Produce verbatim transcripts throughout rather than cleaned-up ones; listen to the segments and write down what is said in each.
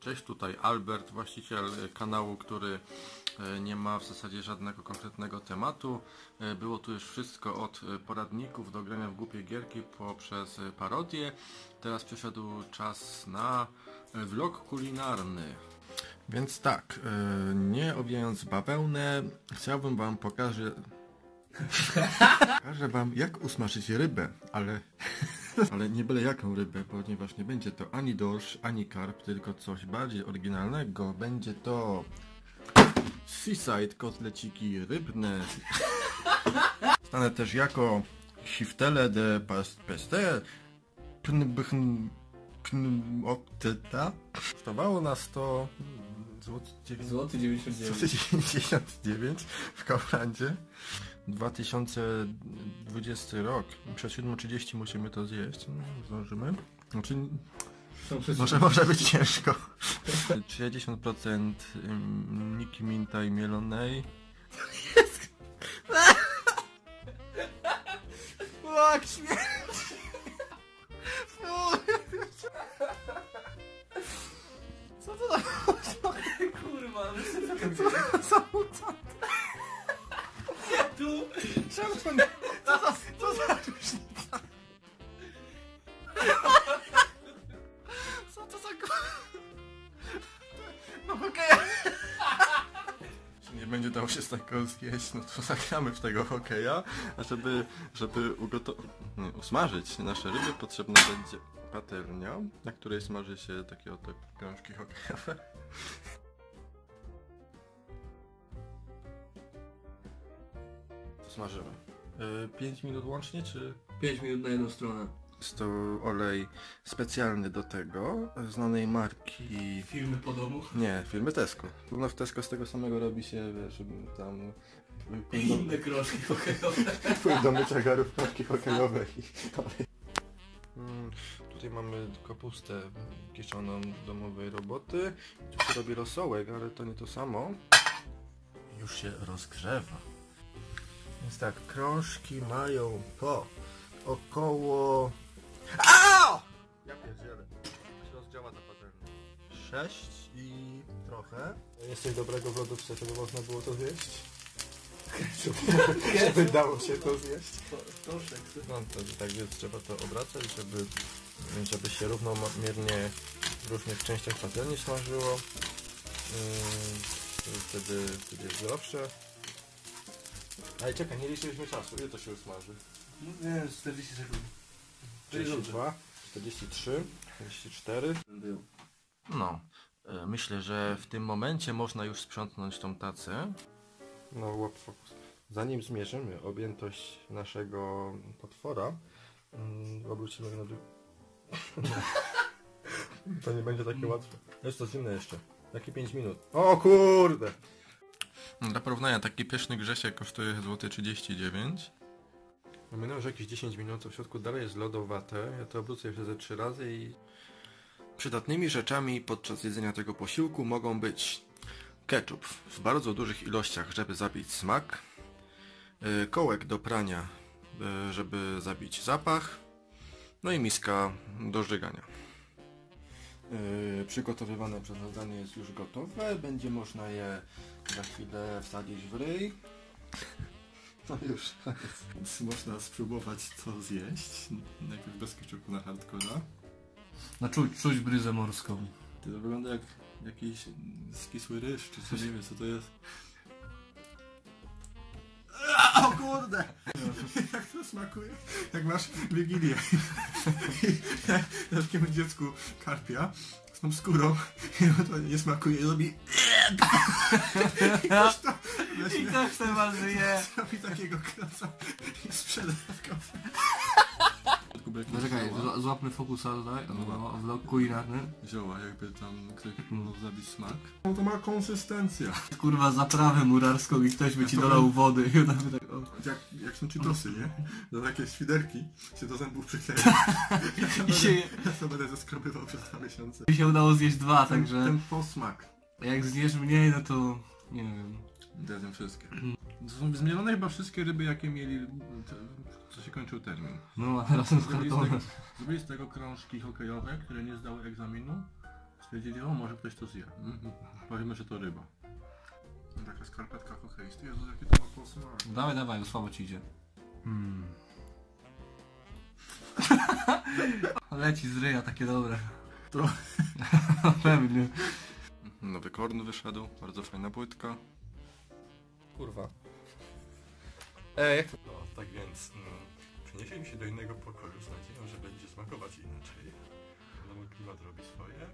Cześć, tutaj Albert, właściciel kanału, który nie ma w zasadzie żadnego konkretnego tematu. Było tu już wszystko od poradników do grania w głupie gierki poprzez parodie. Teraz przyszedł czas na vlog kulinarny. Więc tak, nie owijając bawełnę, chciałbym wam pokazać... Pokażę wam, jak usmażyć rybę, ale... Ale nie byle jaką rybę, ponieważ nie będzie to ani dorsz, ani karp, tylko coś bardziej oryginalnego. Będzie to... Seaside kotleciki rybne. Stanę też jako Shiftele de Peste. Pnbchn... Pnopteta. Kosztowało nas to... Złoty dziewięćdziesiąt dziewięć w Kauflandzie. dwa tysiące dwudziesty rok. Przed siódma trzydzieści musimy to zjeść. No, zdążymy. Znaczy, może, może być ciężko. sześćdziesiąt procent Niki Minta i mielonej. Jak śmierć! Co to za... Kurwa, co to za... Tu! Czemu to nie... Co za... Co za różnica? Co to za... No okej. Okay. Jeśli nie będzie dało się z tego zjeść, no to zagramy w tego hokeja. A żeby... żeby ugotować... usmażyć nasze ryby, potrzebna będzie patelnia, na której smaży się takie oto krążki hokejowe. Smażymy. pięć minut łącznie, czy? pięć minut na jedną stronę. Jest to olej specjalny do tego, znanej marki... Filmy po domu? Nie, filmy Tesco. No w Tesco z tego samego robi się, wiesz, tam... Inne krążki hokejowe. Płyn do mycia garów, krążki hokejowe i olej. Hmm, tutaj mamy kapustę kiszoną domowej roboty. Tu się robi rosołek, ale to nie to samo. Już się rozgrzewa. Więc tak, krążki mają po około... Aaaa! Ja pierdzielę. się rozdziała ta patelnia. sześć i trochę. Jest coś dobrego w lodówce, żeby można było to zjeść? Żeby dało się to zjeść. No to tak więc trzeba to obracać, żeby, żeby się równomiernie w różnych częściach patelni smażyło. Yy, wtedy, wtedy jest dobrze. Ale czekaj, nie liczyliśmy czasu. Ile to się usmaży? No nie, czterdzieści sekund. czterdzieści dwa, czterdzieści trzy, czterdzieści cztery. No, myślę, że w tym momencie można już sprzątnąć tą tacę. No, łap fokus. Zanim zmierzymy objętość naszego potwora, um, obrócimy go na dół. To nie będzie takie łatwe. Jest to zimne jeszcze. Takie pięć minut. O kurde! Dla porównania, taki pyszny Grzesiek kosztuje złoty trzydzieści dziewięć. Minęło już jakieś dziesięć minut, w środku dalej jest lodowate. Ja to obrócę jeszcze ze trzy razy i... Przydatnymi rzeczami podczas jedzenia tego posiłku mogą być ketchup w bardzo dużych ilościach, żeby zabić smak, kołek do prania, żeby zabić zapach, no i miska do żygania. Yy, przygotowywane przez nas danie jest już gotowe, będzie można je za chwilę wsadzić w ryj. No już, więc można spróbować to zjeść. Najpierw bez ketchupu na hardcora. No czuć, czuć bryzę morską. To wygląda jak jakiś skisły ryż, czy coś, nie wiem co to jest. O kurde! Jak to smakuje? Jak masz wigilię takiemu dziecku karpia z tą skórą i to nie smakuje i robi i ktoś to weźmie, I tak se was je. robi takiego kroca i sprzeda w kafe. No czekaj, złapmy fokusa tutaj, no, vlog kulinarny. Zioła, jakby tam ktoś mógł zabić smak. No to ma konsystencja. Kurwa, zaprawę murarską i ktoś by ci dolał wody i ona by tak... O. Jak, jak są Cheetosy, nie? To takie świderki się do zębów przykleja. Ja to będę, się... ja to będę zeskrobywał przez dwa miesiące. Mi się udało zjeść dwa, ten, także... Ten posmak. Jak zjesz mniej, no to... nie wiem. Zjadłem wszystkie. To są zmielone chyba wszystkie ryby, jakie mieli... co się kończył termin. No, a razem z Zrobili z kartonem. tego, zrobili z tego krążki hokejowe, które nie zdały egzaminu. Stwierdzili, o może ktoś to zje. Mm, powiemy, że to ryba. Taka skarpetka hokejska. Jezu, jakie to ma posmak. Dawaj, dawaj, bo słabo ci idzie. Hmm. Leci z ryja, takie dobre. To... Pewnie. Nowy korn wyszedł, bardzo fajna płytka. Kurwa. Ej, jak to... No, tak więc mm, przeniesie mi się do innego pokoju z nadzieją, że będzie smakować inaczej. Wiadomo, klimat robi swoje.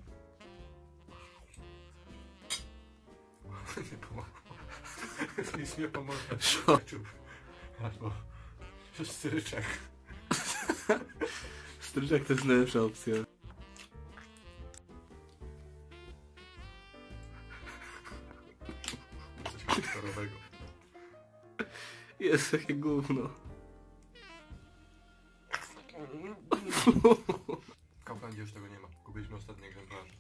Nie pomogło. Nic nie pomoże. Albo stryczek. Stryczek to jest najlepsza opcja. Coś kolorowego. Jest takie gówno. W Kauflandzie już tego nie ma. Kupiliśmy ostatni egzemplarz.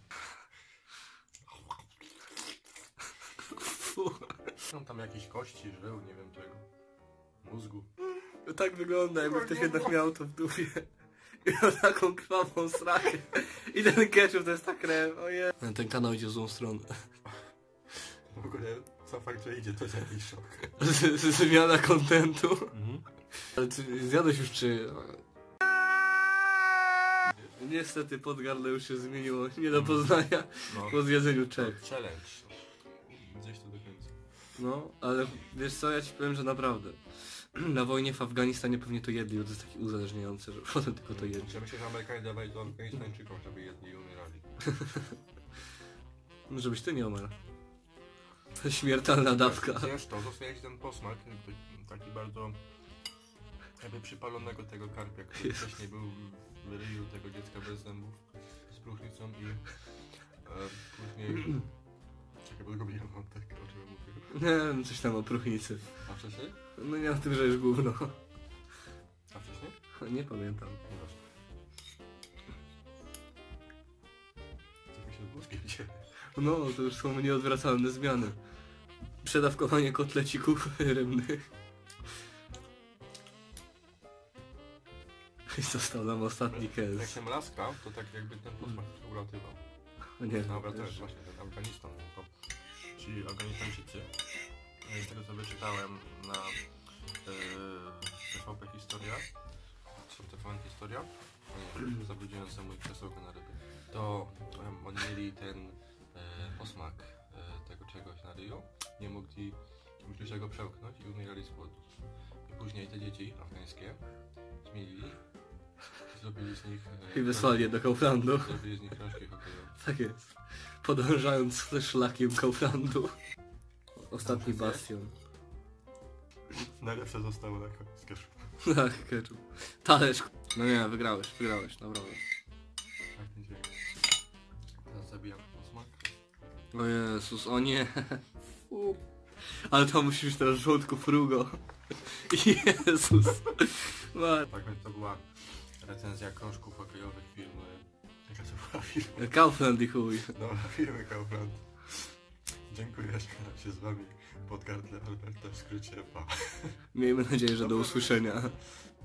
Są tam jakieś kości, żył, nie wiem czego. Mózgu. To tak wygląda, jakby ktoś jednak miał to w dupie. I miał taką krwawą srakę. I ten ketchup to jest ta krew, ojej. Ten kanał idzie w złą stronę. W ogóle sam fakt, że idzie, to jest jakiś szok. Z, z, zmiana kontentu. Mhm. Ale ty zjadłeś już czy... Niestety podgardle już się zmieniło, nie do poznania no. Po zjedzeniu Czech. Challenge. Gdzieś to do końca. No, ale wiesz co, ja ci powiem, że naprawdę. Na wojnie w Afganistanie pewnie to jedli, bo to jest takie uzależniające, że potem tylko to jedli. Ja myślę, że Amerykanie dawali to Afganistańczykom, żeby jedli i umierali. No żebyś ty nie umarł. To śmiertelna dawka. Wiesz to, zostaje ten posmak, taki bardzo jakby przypalonego tego karpia, który Jezu. Wcześniej był w ryju tego dziecka bez zębów z próchnicą i e, później... Czekaj, bo tylko mam tak, o czym mówię. Nie, no coś tam o próchnicy. A wcześniej? No nie o tym, że już gówno. A wcześniej? Nie pamiętam. Co mi się z mózgiem dzieje? No, to już są nieodwracalne zmiany. Przedawkowanie kotlecików rybnych. I został nam ostatni kez. Jak się mlaska, to tak jakby ten posmak uratywał. No nie, dobra, to jest właśnie ten Afganistan. To ci Afganistańczycy, z tego co wyczytałem na T V P Historia, czy T V N Historia, nie, zabrudziłem sobie mój krzesełko na ryby, to um, oni mieli ten e, posmak e, tego czegoś na ryju, nie mogli niczego przełknąć i umierali z głodu. I później te dzieci afgańskie zmienili, zrobili z nich... E, I wysłali je do Kauflandu. Zrobili z nich książki hokejowe. Tak jest. Podążając szlakiem Kauflandu. Ostatni bastion. Najlepsze zostało na koniec ketchup. Tak, ketchup. Talerz. No nie, wygrałeś, wygrałeś, naprawdę. Tak będzie. Teraz zabijam posmak. O Jezus, o nie. Ale to musisz teraz w żołądku frugo. Jezus. Tak więc to była recenzja krążków hokejowych firmy... Jaka to była firma? Kaufland i chuj. Dobra, firmy Kaufland. Dziękuję, że się z wami Podgardle Alberta w skrócie pa. Miejmy nadzieję, że do usłyszenia.